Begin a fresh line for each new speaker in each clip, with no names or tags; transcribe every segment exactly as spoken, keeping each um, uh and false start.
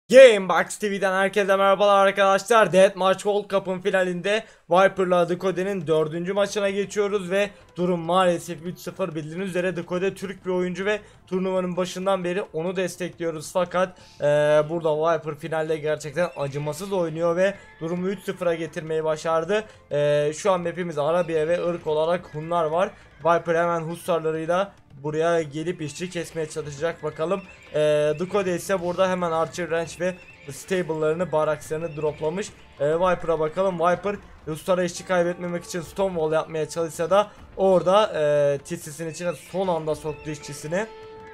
Gamebox T V'den herkese merhabalar arkadaşlar. Deathmatch World Cup'ın finalinde Viper'la Decode'nin dördüncü maçına geçiyoruz ve durum maalesef üç sıfır. Bildiğiniz üzere Decode Türk bir oyuncu ve turnuvanın başından beri onu destekliyoruz. Fakat ee, burada Viper finalde gerçekten acımasız oynuyor ve durumu üç sıfıra getirmeyi başardı. E, şu an hepimiz Arabiye ve ırk olarak Hunlar var. Viper hemen Hussarlarıyla buraya gelip işçi kesmeye çalışacak, bakalım. Ee, Decode ise burada hemen Archer Ranch ve Stable'larını, barakslarını droplamış. Ee, Viper'a bakalım. Viper Ruslara işçi kaybetmemek için Stonewall yapmaya çalışsa da orada e, T C'sin içine son anda soktu işçisini.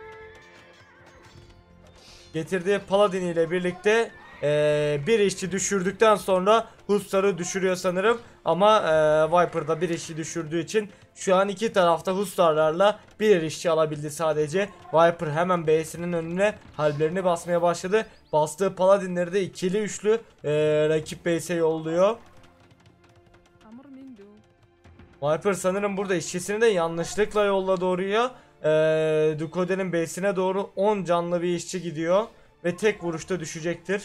Getirdiği Paladin ile birlikte e, bir işçi düşürdükten sonra Hussar'ı düşürüyor sanırım. Ama e, Viper'da bir işçi düşürdüğü için şu an iki tarafta Hussar'larla bir işçi alabildi sadece. Viper hemen B'sinin önüne hallerini basmaya başladı. Bastığı Paladinleri de ikili üçlü e, rakip B'se yolluyor. Viper sanırım burada işçisini de yanlışlıkla yolladı oraya. Ee, Decode'nin base'ine doğru on canlı bir işçi gidiyor ve tek vuruşta düşecektir.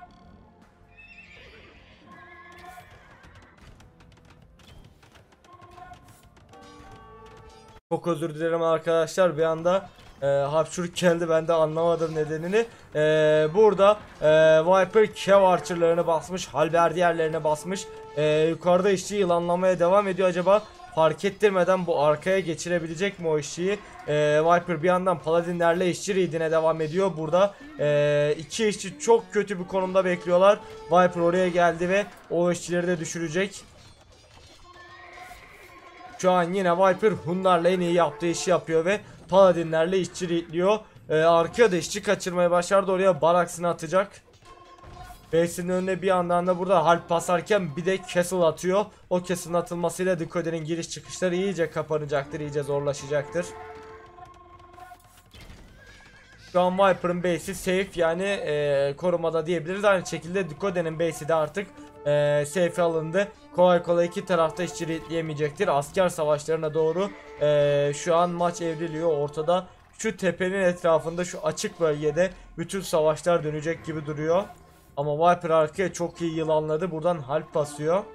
Çok özür dilerim arkadaşlar, bir anda e, hapşuruk geldi, ben de anlamadım nedenini. E, burada e, Viper Kev Archer'larını basmış, halberdiyerlerine basmış. E, yukarıda işçi yılanlamaya devam ediyor. Acaba fark ettirmeden bu arkaya geçirebilecek mi o işçiyi? E, Viper bir yandan Paladinlerle işçi raidine devam ediyor. Burada e, iki işçi çok kötü bir konumda bekliyorlar. Viper oraya geldi ve o işçileri de düşürecek. Şu an yine Viper Hunlarla en iyi yaptığı işi yapıyor ve Paladinlerle işçi raidliyor. Ee, arkaya da işçi kaçırmayı başardı, oraya baraksını atacak. Base'in önüne bir yandan da burada harp basarken bir de castle atıyor. O castle'ın atılmasıyla Decode'nin giriş çıkışları iyice kapanacaktır, iyice zorlaşacaktır. Şu an Viper'ın base'i safe, yani e, korumada diyebiliriz. Aynı şekilde Decode'nin base'i de artık e, safe alındı. Kolay kolay iki tarafta işçi raidleyemeyecektir. Asker savaşlarına doğru e, şu an maç evriliyor. Ortada şu tepenin etrafında, şu açık bölgede bütün savaşlar dönecek gibi duruyor. Ama Viper arkaya çok iyi yılanladı. Buradan halp basıyor.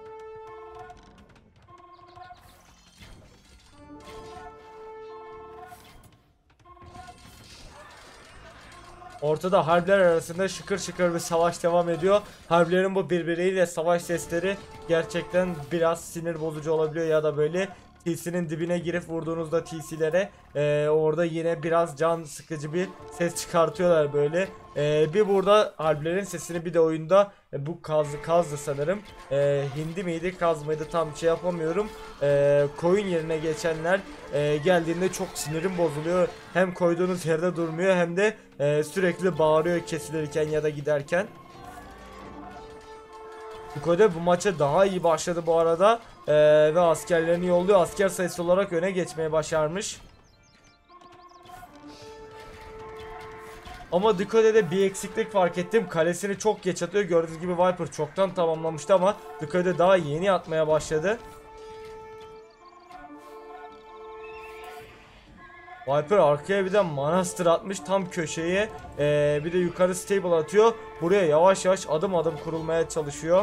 Ortada harpler arasında şıkır şıkır bir savaş devam ediyor. Harplerin bu birbiriyle savaş sesleri gerçekten biraz sinir bozucu olabiliyor, ya da böyle T C'nin dibine girip vurduğunuzda T C'lere e, orada yine biraz can sıkıcı bir ses çıkartıyorlar böyle. E, bir burada harplerin sesini, bir de oyunda e, bu kazdı kazdı sanırım. E, hindi miydi, kaz mıydı, tam şey yapamıyorum. E, koyun yerine geçenler e, geldiğinde çok sinirim bozuluyor. Hem koyduğunuz yerde durmuyor, hem de e, sürekli bağırıyor kesilirken ya da giderken. Decode bu maça daha iyi başladı bu arada ee, ve askerlerini yolluyor. Asker sayısı olarak öne geçmeye başarmış. Ama Decode'de bir eksiklik fark ettim. Kalesini çok geç atıyor. Gördüğünüz gibi Viper çoktan tamamlamıştı ama Decode daha yeni atmaya başladı. Viper arkaya bir de Manastır atmış tam köşeye. Ee, bir de yukarı stable atıyor. Buraya yavaş yavaş adım adım kurulmaya çalışıyor.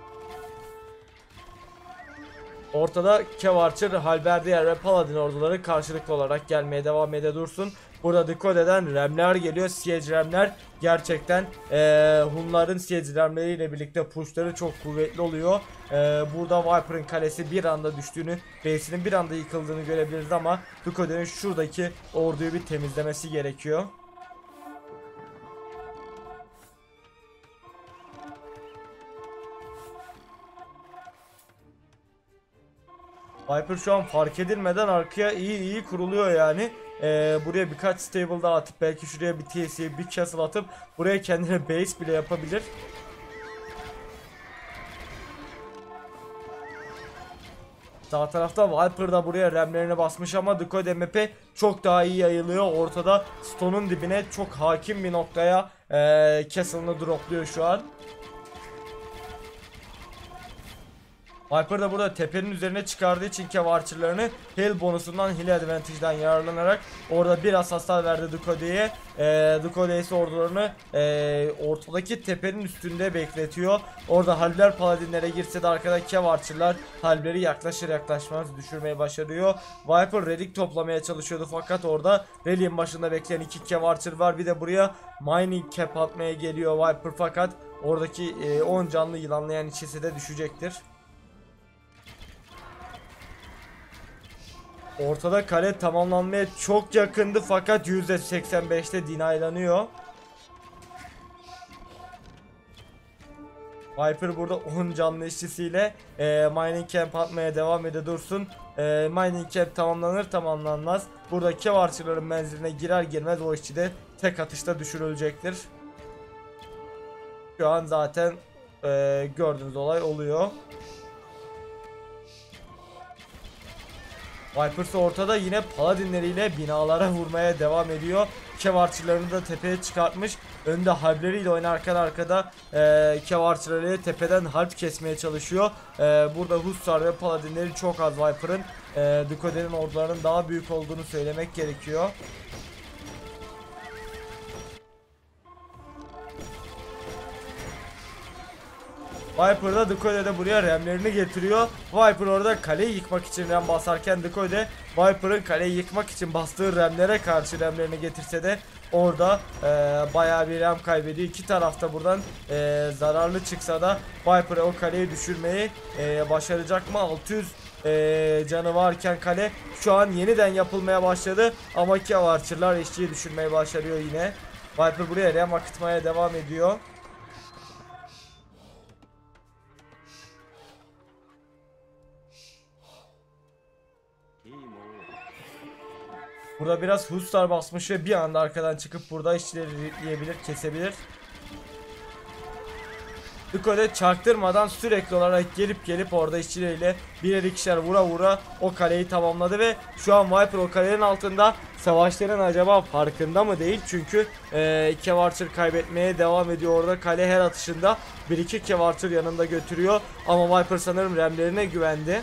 Ortada Kev Archer, Halberdiyer ve Paladin orduları karşılıklı olarak gelmeye devam ede dursun. Burada Decode'den remler geliyor. Siege remler gerçekten ee, Hunların siege remleriyle birlikte pushları çok kuvvetli oluyor. Ee, burada Viper'ın kalesi bir anda düştüğünü, base'inin bir anda yıkıldığını görebiliriz ama Decode'nin şuradaki orduyu bir temizlemesi gerekiyor. Viper şu an fark edilmeden arkaya iyi iyi kuruluyor yani. Ee, buraya birkaç stable daha atıp, belki şuraya bir T C, bir castle atıp buraya kendine base bile yapabilir. Sağ tarafta Viper da buraya remlerini basmış ama Decode M P çok daha iyi yayılıyor. Ortada Stone'un dibine çok hakim bir noktaya ee, castle'ını dropluyor şu an. Viper da burada tepenin üzerine çıkardığı için Kev Archer'larını heal bonusundan, heal advantage'dan yararlanarak orada biraz hasar verdi Ducode'ye. Ee, Ducode ise ordularını e, ortadaki tepenin üstünde bekletiyor. Orada Halbler Paladinlere girse de arkada Kev Archer'lar Halbler'i yaklaşır yaklaşmaz düşürmeye başarıyor. Viper relic toplamaya çalışıyordu fakat orada Relic'in başında bekleyen iki Kev Archer var. Bir de buraya mining cap atmaya geliyor Viper fakat oradaki e, on canlı yılanlayan içisi de düşecektir. Ortada kale tamamlanmaya çok yakındı fakat yüzde seksen beşte dinaylanıyor. Viper burada on canlı işçisiyle e, mining camp atmaya devam ediyor dursun. E, mining camp tamamlanır tamamlanmaz burada Kev Archer'ların menziline girer girmez o işçi de tek atışta düşürülecektir. Şu an zaten e, gördüğünüz olay oluyor. Viper ortada yine paladinleriyle binalara vurmaya devam ediyor. Kev Archer'larını da tepeye çıkartmış. Önde harpleriyle oynarken arkada e, Kev Archer'ları tepeden harp kesmeye çalışıyor. E, burada Hussar ve paladinleri çok az Viper'ın. E, Ducode'nin ordularının daha büyük olduğunu söylemek gerekiyor. Viper da Ducode'de buraya remlerini getiriyor. Viper orada kaleyi yıkmak için rem basarken Ducode Viper'ın kaleyi yıkmak için bastığı remlere karşı remlerini getirse de orada e, bayağı bir rem kaybediyor. İki tarafta buradan e, zararlı çıksa da Viper o kaleyi düşürmeyi e, başaracak mı? altı yüz e, canı varken kale şu an yeniden yapılmaya başladı ama Kev Archer'lar işçiyi düşürmeye başarıyor yine. Viper buraya rem akıtmaya devam ediyor. Burada biraz Hussar basmış ve bir anda arkadan çıkıp burada işçileri yiyebilir, kesebilir. Ducode çaktırmadan sürekli olarak gelip gelip orada işçileriyle birer ikişer vura vura o kaleyi tamamladı ve şu an Viper o kalenin altında. Savaşların acaba farkında mı değil? Çünkü e, Kev Archer kaybetmeye devam ediyor orada. Kale her atışında bir iki Kev Archer yanında götürüyor ama Viper sanırım remlerine güvendi.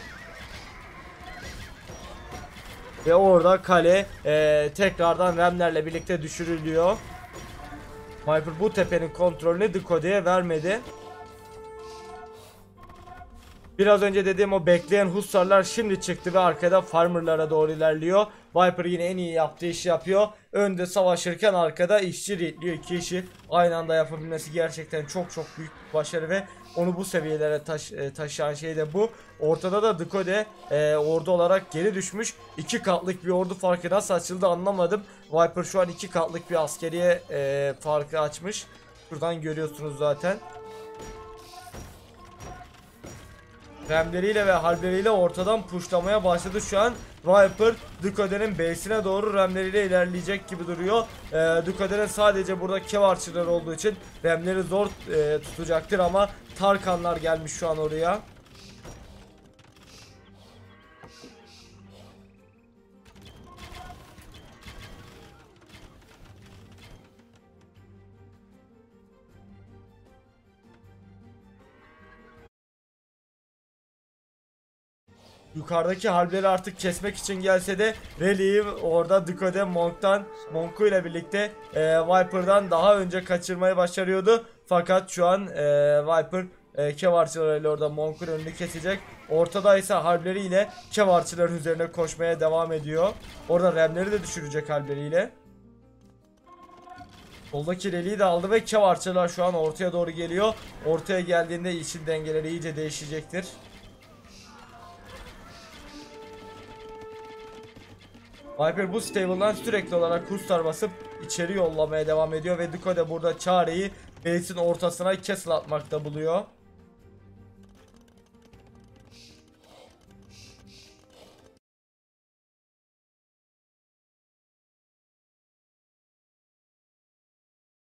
Ve orada kale e, tekrardan remlerle birlikte düşürülüyor. Viper bu tepenin kontrolünü Ducode'ye vermedi. Biraz önce dediğim o bekleyen Hussarlar şimdi çıktı ve arkada farmerlara doğru ilerliyor. Viper yine en iyi yaptığı işi yapıyor. Önde savaşırken arkada işçi ritliyor. İki işi aynı anda yapabilmesi gerçekten çok çok büyük bir başarı ve onu bu seviyelere taş, e, taşıyan şey de bu. Ortada da Ducode e, ordu olarak geri düşmüş. İki katlık bir ordu farkı nasıl açıldı anlamadım. Viper şu an iki katlık bir askeriye e, farkı açmış. Şuradan görüyorsunuz zaten. Remleriyle ve harbleriyle ortadan puşlamaya başladı şu an. Viper Ducode'nin base'ine doğru remleriyle ilerleyecek gibi duruyor. Ee, Ducode'nin sadece burada Kev Archer'lar olduğu için remleri zor e, tutacaktır ama Tarkanlar gelmiş şu an oraya. Yukarıdaki harpleri artık kesmek için gelse de Relic'i orada Ducode Monk'tan Monk'u ile birlikte e, Viper'dan daha önce kaçırmayı başarıyordu. Fakat şu an e, Viper e, Kev Archer'larıyla orada Monk'un önünü kesecek. Ortada ise harpleriyle Kev Archer'ların üzerine koşmaya devam ediyor. Orada remleri de düşürecek harpleriyle. Soldaki Relic'i de aldı ve Kev Archer'lar şu an ortaya doğru geliyor. Ortaya geldiğinde işin dengeleri iyice değişecektir. Viper bu stable'dan sürekli olarak Hussar basıp içeri yollamaya devam ediyor ve Ducode burada çareyi base'in ortasına castle atmakta buluyor.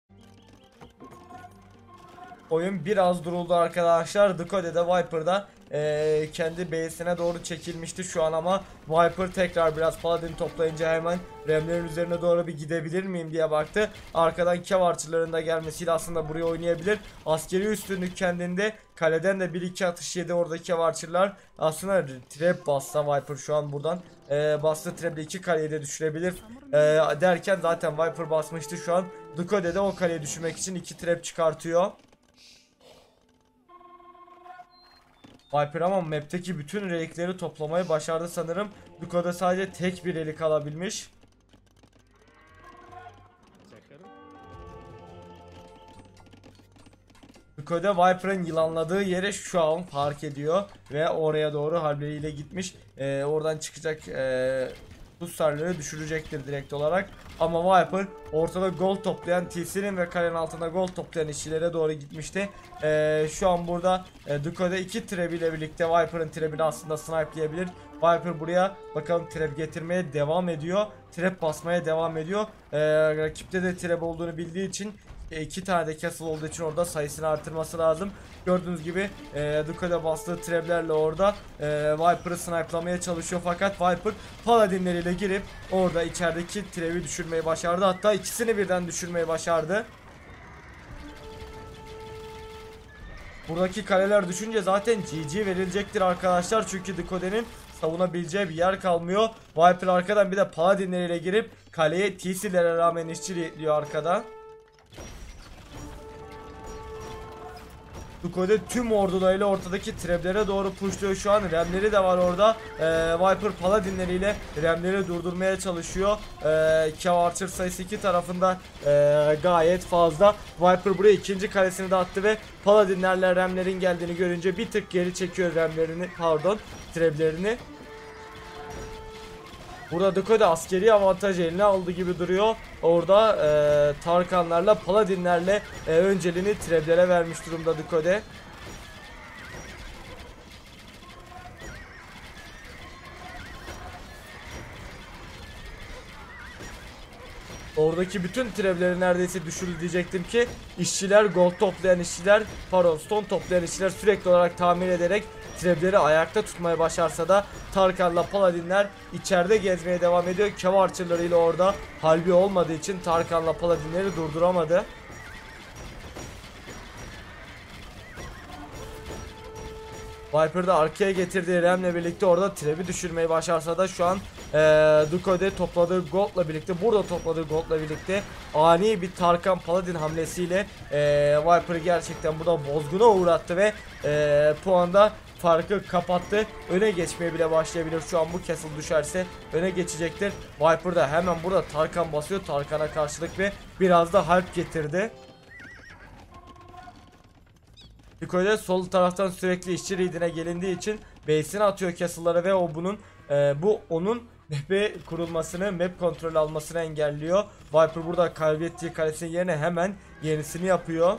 Oyun biraz duruldu arkadaşlar. Ducode'de Viper'da e, kendi base'ine doğru çekilmişti şu an ama Viper tekrar biraz Paladin toplayınca hemen Remlerin üzerine doğru bir gidebilir miyim diye baktı. Arkadan Kev Archer'ların da gelmesiyle aslında buraya oynayabilir. Askeri üstünlük kendinde. Kaleden de bir iki atış yedi oradaki Kev Archer'lar. Aslında trap bassa Viper şu an buradan e, bastı trap'le iki kaleyi de düşürebilir e, derken zaten Viper basmıştı şu an. Ducode de o kaleyi düşürmek için iki trap çıkartıyor. Viper ama map'teki bütün relikleri toplamayı başardı sanırım. Ducode sadece tek bir relik alabilmiş. Ducode Viper'ın yılanladığı yere şu an fark ediyor ve oraya doğru harbleriyle gitmiş. Ee, oradan çıkacak e, Hussarları düşürecektir direkt olarak. Ama Viper ortada gol toplayan T C'nin ve kalenin altında gol toplayan işçilere doğru gitmişti. Ee, şu an burada e, Ducode iki trap ile birlikte Viper'ın trap'ini aslında snipe'leyebilir. Viper buraya bakalım trap getirmeye devam ediyor. Trap basmaya devam ediyor. Ee, rakipte de trap olduğunu bildiği için iki tane de castle olduğu için orada sayısını artırması lazım. Gördüğünüz gibi e, Ducode bastığı traplerle orada e, Viper'ı snipe'lamaya çalışıyor fakat Viper paladinleriyle girip orada içerideki trap'i düşürmeyi başardı. Hatta ikisini birden düşürmeyi başardı. Buradaki kaleler düşünce zaten G G verilecektir arkadaşlar. Çünkü Ducode'nin savunabileceği bir yer kalmıyor. Viper arkadan bir de paladinleriyle girip kaleye T C'lere rağmen işçi diyor arkada. Ducode tüm ordularıyla ortadaki trap'lere doğru pushluyor şu an. Remleri de var orada. Ee, Viper paladinleriyle remleri durdurmaya çalışıyor. Ee, Kev Archer sayısı iki tarafında e, gayet fazla. Viper buraya ikinci kalesini de attı ve paladinlerle remlerin geldiğini görünce bir tık geri çekiyor remlerini, pardon, trap'lerini. Burada Ducode askeri avantaj eline aldı gibi duruyor. Orada e, Tarkanlarla, Paladinlerle e, önceliğini trap'lere vermiş durumda Ducode. Oradaki bütün trap'leri neredeyse düşürdü diyecektim ki işçiler, gold toplayan işçiler, pardon stone toplayan işçiler sürekli olarak tamir ederek trap'leri ayakta tutmaya başarsa da Tarkan'la Paladinler içeride gezmeye devam ediyor. Kev Archer'larıyla orada halbi olmadığı için Tarkan'la Paladinleri durduramadı. Viper da arkaya getirdiği Rem'le birlikte orada trap'i düşürmeyi başarsa da şu an ee, Ducode topladığı gold'la birlikte, burada topladığı gold'la birlikte ani bir Tarkan Paladin hamlesiyle ee, Viper'ı gerçekten burada bozguna uğrattı ve ee, puanda farkı kapattı. Öne geçmeye bile başlayabilir. Şu an bu castle düşerse öne geçecektir. Viper da hemen burada Tarkan basıyor. Tarkan'a karşılık ve biraz da harp getirdi. Ducode sol taraftan sürekli işçi raidine gelindiği için base'ini atıyor castle'lara ve o bunun e, bu onun map'e kurulmasını, map kontrol almasını engelliyor. Viper burada kaybettiği kalesinin yerine hemen yenisini yapıyor.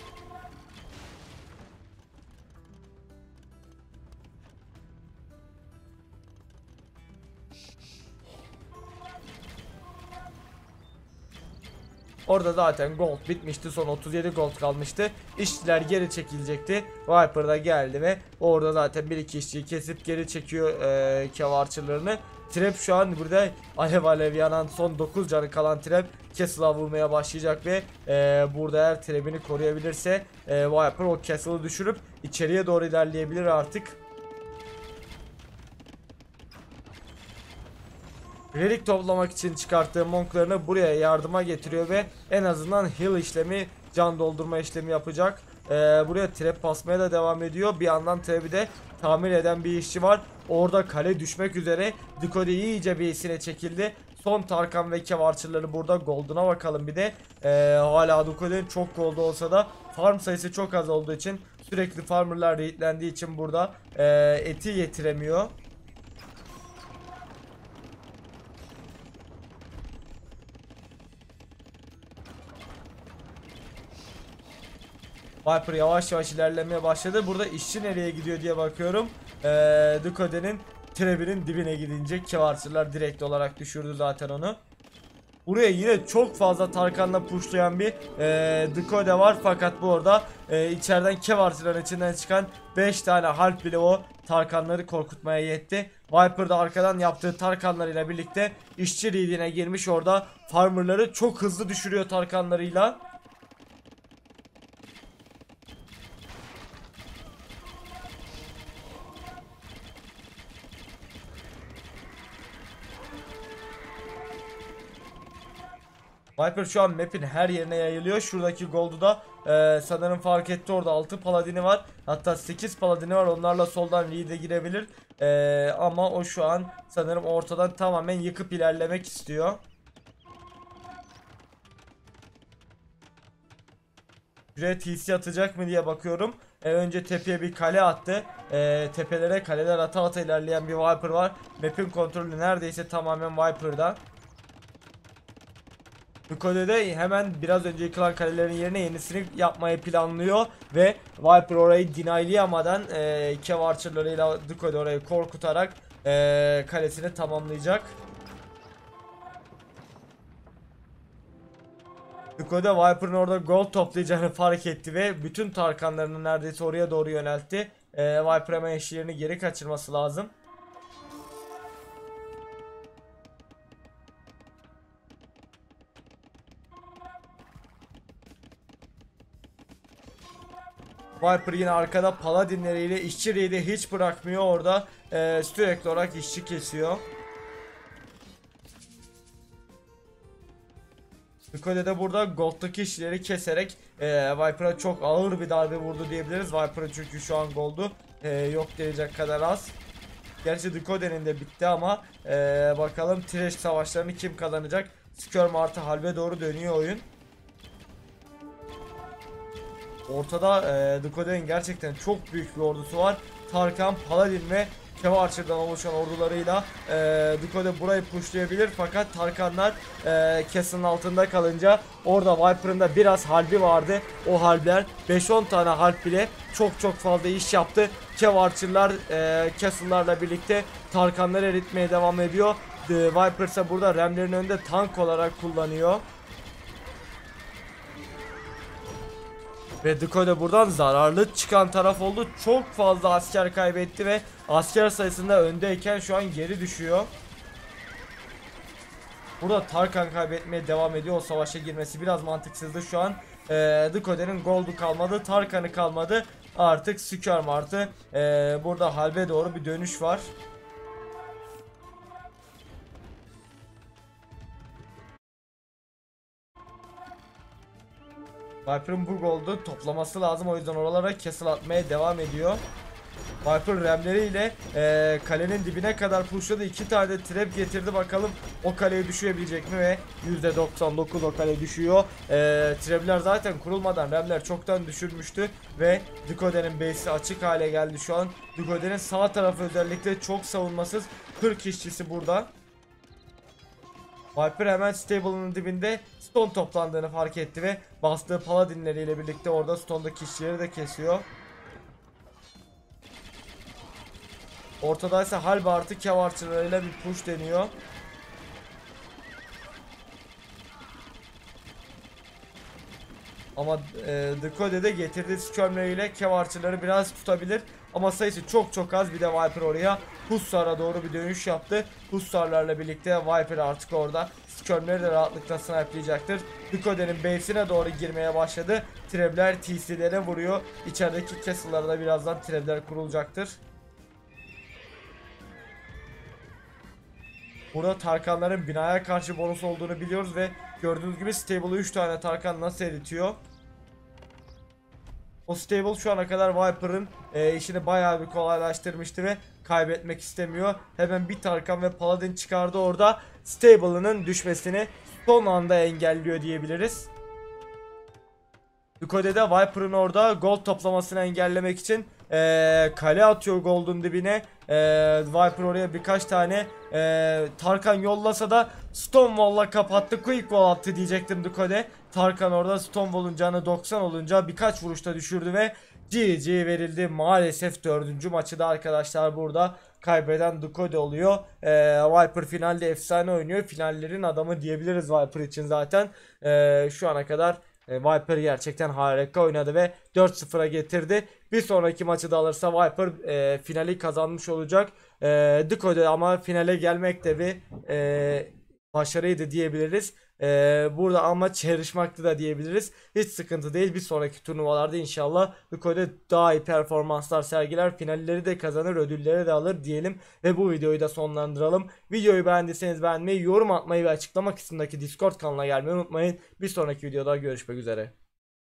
Orada zaten gold bitmişti. Son otuz yedi gold kalmıştı. İşçiler geri çekilecekti. Viper da geldi ve orada zaten bir iki işçiyi kesip geri çekiyor e, Kev Archer'larını. Trap şu an burada alev alev yanan son dokuz canı kalan Trap Castle'a vurmaya başlayacak ve e, burada eğer Trap'ini koruyabilirse e, Viper o Castle'ı düşürüp içeriye doğru ilerleyebilir artık. Relik toplamak için çıkarttığı monklarını buraya yardıma getiriyor ve en azından heal işlemi, can doldurma işlemi yapacak. Ee, buraya trap basmaya da devam ediyor. Bir yandan trap'i de tamir eden bir işçi var. Orada kale düşmek üzere. Ducode iyice base'ine çekildi. Son Tarkan ve Kev Archer'ları burada gold'una bakalım bir de. Ee, hala Ducode'nin çok gold olsa da farm sayısı çok az olduğu için, sürekli farmerlar raidlendiği için burada e, eti getiremiyor. Viper yavaş yavaş ilerlemeye başladı. Burada işçi nereye gidiyor diye bakıyorum. Ee, Ducode'nin trap'inin dibine gidince Kev Archer'lar direkt olarak düşürdü zaten onu. Buraya yine çok fazla Tarkan'la pushlayan bir e, Dikode var. Fakat bu arada e, içeriden Kevart'ın içinden çıkan beş tane harp bile o Tarkanları korkutmaya yetti. Viper da arkadan yaptığı Tarkanlarıyla birlikte işçi lead'ine girmiş, orada farmerları çok hızlı düşürüyor Tarkanlarıyla. Viper şu an map'in her yerine yayılıyor. Şuradaki gold'u da e, sanırım fark etti, orada altı paladini var. Hatta sekiz paladini var, onlarla soldan lead'e girebilir. E, ama o şu an sanırım ortadan tamamen yıkıp ilerlemek istiyor. Şuraya T C atacak mı diye bakıyorum. E, önce tepeye bir kale attı. E, tepelere kaleler ata ata ilerleyen bir Viper var. Map'in kontrolü neredeyse tamamen Viper'da. Dikode'de hemen biraz önce yıkılan kalelerin yerine yenisini yapmayı planlıyor ve Viper orayı denialeyamadan e, Kev Archer'larıyla Dikode orayı korkutarak e, kalesini tamamlayacak. Dikode Viper'ın orada gold toplayacağını fark etti ve bütün Tarkanlarını neredeyse oraya doğru yöneltti. E, Viper hemen eşlerini geri kaçırması lazım. Viper yine arkada paladinleriyle işçi raid'i hiç bırakmıyor, orada e, sürekli olarak işçi kesiyor. Dikode de burada gold'daki işçileri keserek e, Viper'a çok ağır bir darbe vurdu diyebiliriz. Viper'ın çünkü şu an gold'u e, yok diyecek kadar az. Gerçi Dikode'nin de bitti ama e, bakalım Thresh savaşlarını kim kazanacak? Skirm artı halbe doğru dönüyor oyun. Ortada e, Dikode'nin gerçekten çok büyük bir ordusu var. Tarkan, Paladin ve Kev Archer'dan oluşan ordularıyla e, Dikode burayı pushlayabilir. Fakat Tarkanlar e, Castle'ın altında kalınca orada Viper'ın da biraz halbi vardı. O halbler beş on tane halp bile çok çok fazla iş yaptı. Kev Archer'lar e, Castle'larla birlikte Tarkanları eritmeye devam ediyor. E, Viper ise burada Rem'lerin önünde tank olarak kullanıyor. Ve Dikode buradan zararlı çıkan taraf oldu. Çok fazla asker kaybetti ve asker sayısında öndeyken şu an geri düşüyor. Burada Tarkan kaybetmeye devam ediyor. O savaşa girmesi biraz mantıksızdı şu an. Ee, Dikode'nin gold'u kalmadı, Tarkan'ı kalmadı. Artık Skirm artı ee, burada halbe doğru bir dönüş var. Viper'ın bu gold'u toplaması lazım, o yüzden oralara castle atmaya devam ediyor. Viper remleriyle e, kalenin dibine kadar pushladı. İki tane de trap getirdi, bakalım o kaleyi düşürebilecek mi ve yüzde doksan dokuz o kale düşüyor. E, trapler zaten kurulmadan remler çoktan düşürmüştü ve Dikode'nin base'i açık hale geldi şu an. Dikode'nin sağ tarafı özellikle çok savunmasız, kırk işçisi burada. Viper hemen stable'ın dibinde stone toplandığını fark etti ve bastığı paladinleriyle birlikte orada stone'daki işçileri de kesiyor. Ortada ise halbe artı Kev Archer'larıyla bir push deniyor. Ama e, Dikode'de getirdiği skirmleriyle Kev Archer'ları biraz tutabilir. Ama sayısı çok çok az. Bir de Viper oraya Hussar'a doğru bir dönüş yaptı. Hussar'larla birlikte Viper artık orada skirmleri de rahatlıkla snipelayacaktır. Dikode'nin base'ine doğru girmeye başladı. Trebler T C'lere vuruyor. İçerideki castle'larda birazdan trebler kurulacaktır. Burada Tarkanların binaya karşı bonus olduğunu biliyoruz ve gördüğünüz gibi Stable'ı üç tane Tarkan nasıl eritiyor. O Stable şu ana kadar Viper'ın e, işini bayağı bir kolaylaştırmıştı ve kaybetmek istemiyor. Hemen bir Tarkan ve Paladin çıkardı orada. Stable'ının düşmesini son anda engelliyor diyebiliriz. Dikode'de Viper'ın orada gold toplamasını engellemek için ee, kale atıyor gold'un dibine. ee, Viper oraya birkaç tane ee, Tarkan yollasa da Stonewall'la kapattı. Quick wall attı diyecektim Dikode. Tarkan orada Stonewall'un canı doksan olunca birkaç vuruşta düşürdü ve G G verildi. Maalesef dördüncü maçı da arkadaşlar burada kaybeden Ducode oluyor. Ee, Viper finalde efsane oynuyor. Finallerin adamı diyebiliriz Viper için zaten. Ee, şu ana kadar e, Viper gerçekten harika oynadı ve dört sıfıra getirdi. Bir sonraki maçı da alırsa Viper e, finali kazanmış olacak. E, Ducode ama finale gelmek de bir e, başarıydı diyebiliriz. Ee, burada amaç yarışmaktı da diyebiliriz. Hiç sıkıntı değil. Bir sonraki turnuvalarda inşallah Ducode daha iyi performanslar sergiler. Finalleri de kazanır, ödülleri de alır diyelim. Ve bu videoyu da sonlandıralım. Videoyu beğendiyseniz beğenmeyi, yorum atmayı ve açıklama kısmındaki Discord kanalına gelmeyi unutmayın. Bir sonraki videoda görüşmek üzere.